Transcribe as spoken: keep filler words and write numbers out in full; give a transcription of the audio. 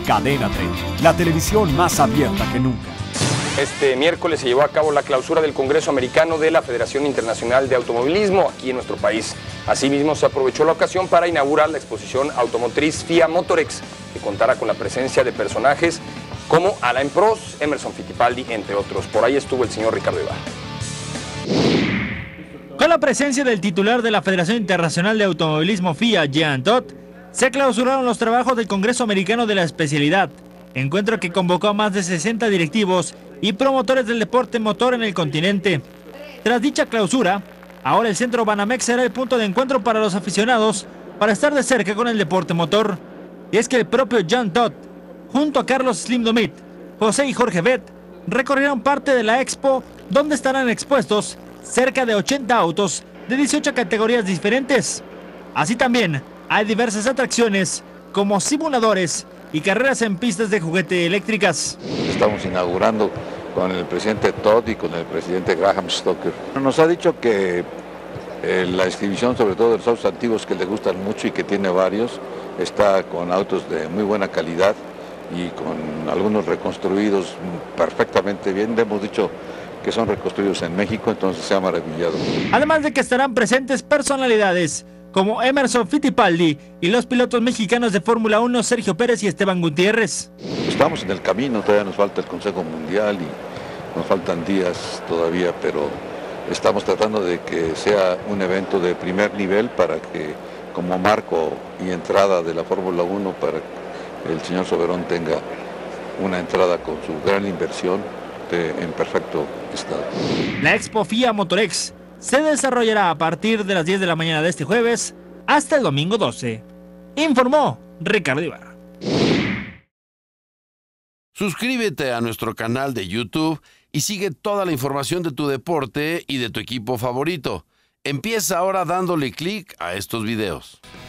Cadena treinta, la televisión más abierta que nunca. Este miércoles se llevó a cabo la clausura del Congreso Americano de la Federación Internacional de Automovilismo aquí en nuestro país. Asimismo, se aprovechó la ocasión para inaugurar la exposición automotriz FIA Motorex, que contará con la presencia de personajes como Alain Prost, Emerson Fittipaldi, entre otros. Por ahí estuvo el señor Ricardo Ibarra. Con la presencia del titular de la Federación Internacional de Automovilismo FIA, Jean Todt, se clausuraron los trabajos del Congreso Americano de la especialidad, encuentro que convocó a más de sesenta directivos y promotores del deporte motor en el continente. Tras dicha clausura, ahora el Centro Banamex será el punto de encuentro para los aficionados para estar de cerca con el deporte motor. Y es que el propio Jean Todt, junto a Carlos Slim Domit, José y Jorge Bet, recorrieron parte de la expo donde estarán expuestos cerca de ochenta autos de dieciocho categorías diferentes. Así también hay diversas atracciones como simuladores y carreras en pistas de juguete eléctricas. Estamos inaugurando con el presidente Todt y con el presidente Graham Stoker. Nos ha dicho que eh, la exhibición, sobre todo de los autos antiguos que le gustan mucho y que tiene varios, está con autos de muy buena calidad y con algunos reconstruidos perfectamente bien. Le hemos dicho que son reconstruidos en México, entonces se ha maravillado. Además de que estarán presentes personalidades como Emerson Fittipaldi y los pilotos mexicanos de Fórmula uno Sergio Pérez y Esteban Gutiérrez. Estamos en el camino, todavía nos falta el Consejo Mundial y nos faltan días todavía, pero estamos tratando de que sea un evento de primer nivel para que, como marco y entrada de la Fórmula uno, para que el señor Soberón tenga una entrada con su gran inversión de, en perfecto estado. La Expo FIA Motorex se desarrollará a partir de las diez de la mañana de este jueves hasta el domingo doce. Informó Ricardo Ibarra. Suscríbete a nuestro canal de YouTube y sigue toda la información de tu deporte y de tu equipo favorito. Empieza ahora dándole clic a estos videos.